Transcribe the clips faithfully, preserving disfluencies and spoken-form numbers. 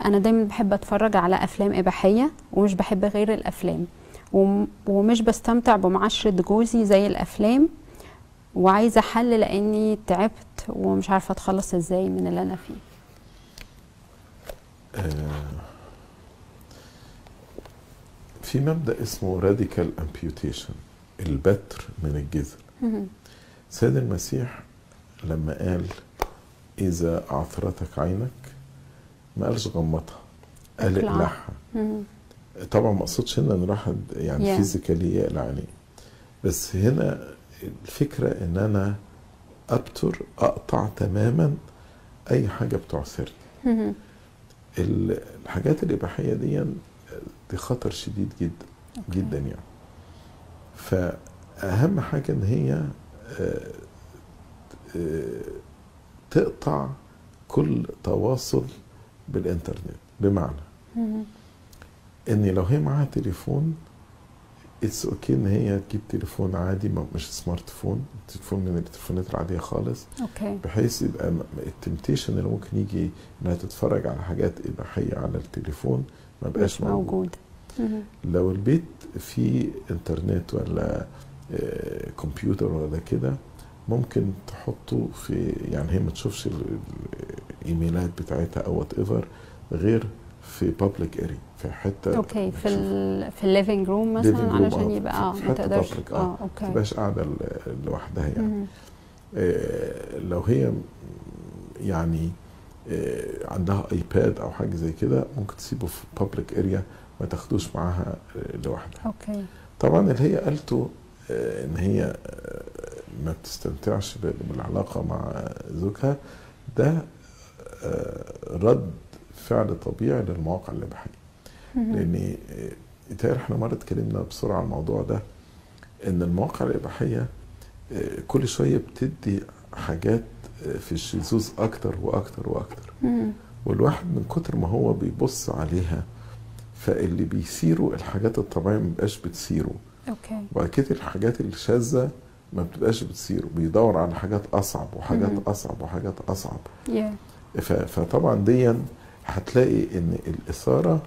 انا دايما بحب اتفرج على افلام اباحيه ومش بحب غير الافلام، ومش بستمتع بمعاشره جوزي زي الافلام، وعايزه حل لاني تعبت ومش عارفه اتخلص ازاي من اللي انا فيه. آه في مبدأ اسمه راديكال امبيوتيشن، البتر من الجذر. سيد المسيح لما قال إذا أعثرتك عينك ما قالش غمضها، قال اقلعها. طبعا ما اقصدش هنا ان الواحد يعني yeah. فيزيكالي يقلع عينيه، بس هنا الفكره ان انا ابتر اقطع تماما اي حاجه بتعثرني. الحاجات الاباحيه دي دي خطر شديد جدا okay. جدا يعني. فاهم حاجه ان هي تقطع كل تواصل بالانترنت، بمعنى ان لو هي معاها تليفون اتس اوكي ان هي تجيب تليفون عادي مش سمارت فون، تليفون من التليفونات العاديه خالص، اوكي، بحيث يبقى التمتيشن اللي ممكن يجي انها تتفرج على حاجات اباحيه على التليفون ما بقاش موجود. موجود. لو البيت فيه انترنت ولا كمبيوتر ولا كده ممكن تحطه في، يعني هي ما تشوفش الايميلات بتاعتها او وات ايفر غير في بابليك اري، في حته اوكي في ال في الليفنج روم مثلا علشان يبقى اه ما تقدرش اه, آه اوكي ما تبقاش قاعده لوحدها يعني. آه لو هي يعني آه عندها ايباد او حاجه زي كده ممكن تسيبه في بابليك اريا، ما تاخدوش معاها لوحدها. اوكي. طبعا اللي هي قالته آه ان هي آه ما بتستمتعش بالعلاقه مع زوجها، ده آه رد فعل طبيعي للمواقع الاباحيه. لان يتهيألي احنا مره اتكلمنا بسرعه عن الموضوع ده، ان المواقع الاباحيه كل شويه بتدي حاجات في الشذوذ اكتر واكتر واكتر، والواحد من كتر ما هو بيبص عليها فاللي بيثيروا الحاجات الطبيعيه ما بيبقاش بتثيره. اوكي. وبعد كده الحاجات الشاذه ما بتبقاش بتثيره، بيدور على حاجات اصعب وحاجات مم. اصعب وحاجات اصعب. yeah. فطبعا دي هتلاقي ان الاثاره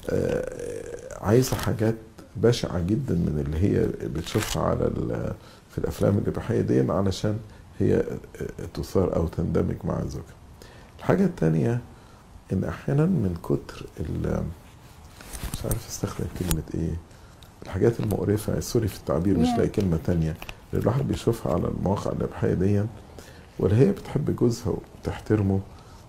عايزه حاجات بشعه جدا من اللي هي بتشوفها على في الافلام الاباحيه دي علشان هي تثار او تندمج مع زوجها. الحاجه الثانيه ان احيانا من كتر مش عارف استخدم كلمه ايه، الحاجات المقرفه، سوري في التعبير مش لاقي كلمه ثانيه، اللي الواحد بيشوفها على المواقع الاباحيه دي، ولا هي بتحب جوزها وبتحترمه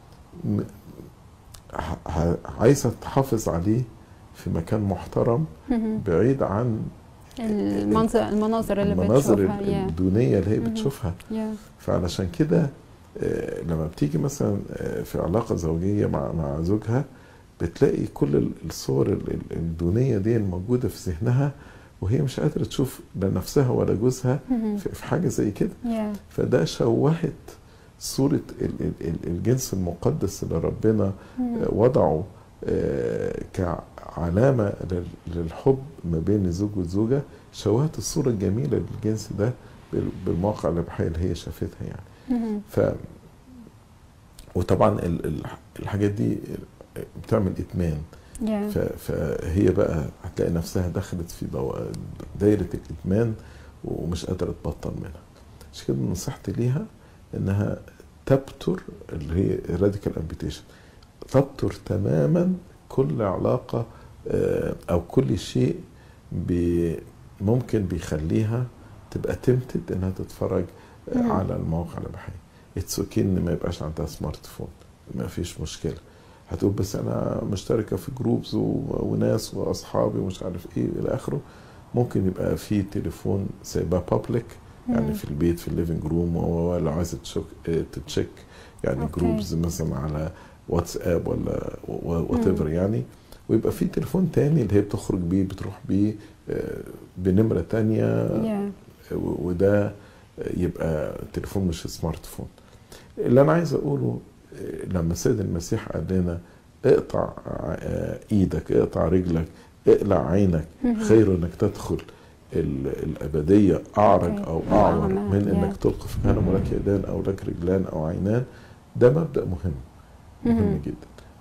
عايزه تحافظ عليه في مكان محترم بعيد عن المنظر المناظر اللي المناظر بتشوفها الدونيه اللي هي بتشوفها. yeah. فعلشان كده لما بتيجي مثلا في علاقه زوجيه مع مع زوجها بتلاقي كل الصور الدونيه دي الموجوده في ذهنها، وهي مش قادره تشوف لا نفسها ولا جوزها في حاجه زي كده. yeah. فده شوهت صورة الجنس المقدس اللي ربنا وضعه كعلامة للحب ما بين الزوج والزوجة، شوهت الصورة الجميلة للجنس ده بالمواقع الإباحية اللي هي شافتها يعني. ف وطبعا الحاجات دي بتعمل إدمان. فهي بقى هتلاقي نفسها دخلت في دايرة الإدمان ومش قادرة تبطل منها. عشان كده نصيحتي ليها انها تبتر، اللي هي راديكال امبيوتيشن، تبتر تماما كل علاقه او كل شيء بي ممكن بيخليها تبقى تمتد انها تتفرج على المواقع الاباحيه. اتس اوكي ان ما يبقاش عندها سمارت فون، ما فيش مشكله. هتقول بس انا مشتركه في جروبز وناس واصحابي ومش عارف ايه الى اخره، ممكن يبقى في تليفون سايباه بابليك يعني في البيت في الليفنج روم، ولو عايزه تتشيك يعني okay. جروبز مثلا على واتساب ولا وات ايفر يعني، ويبقى في تليفون تاني اللي هي بتخرج بيه بتروح بيه بنمره تانيه yeah. وده يبقى تليفون مش سمارت فون. اللي انا عايز اقوله لما السيد المسيح قال لنا اقطع ايدك، اقطع رجلك، اقلع عينك، خير انك تدخل الأبدية أعرج أو أعور من إنك تلقى في جهنم ولك يدان أو لك رجلان أو عينان، ده مبدأ مهم مهم جدا.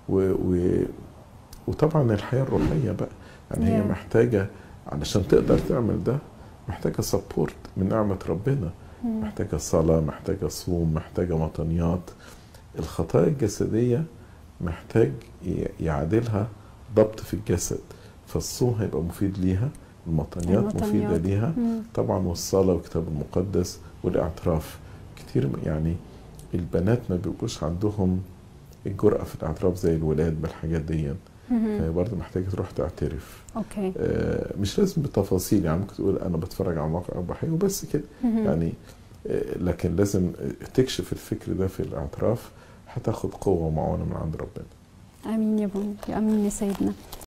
و... و... وطبعا الحياه الروحيه بقى يعني هي Yeah. محتاجه علشان تقدر تعمل ده، محتاجه سبورت من نعمه ربنا، مم. محتاجه صلاه، محتاجه صوم، محتاجه مطنيات. الخطايا الجسديه محتاج ي- يعادلها ضبط في الجسد، فالصوم هيبقى مفيد ليها، المطنيات مفيده المطنيات. ليها مم. طبعا، والصلاه والكتاب المقدس والاعتراف. كتير يعني البنات ما بيبقوش عندهم الجرأة في الاعتراف زي الولاد بالحاجات دي، مم. فهي برضه محتاجة تروح تعترف. اوكي. آه مش لازم بالتفاصيل، يعني ممكن تقول أنا بتفرج على موقع إباحية وبس كده مم. يعني، آه لكن لازم تكشف الفكر ده في الاعتراف، هتاخد قوة ومعونة من عند ربنا. امين يا بني، امين يا سيدنا.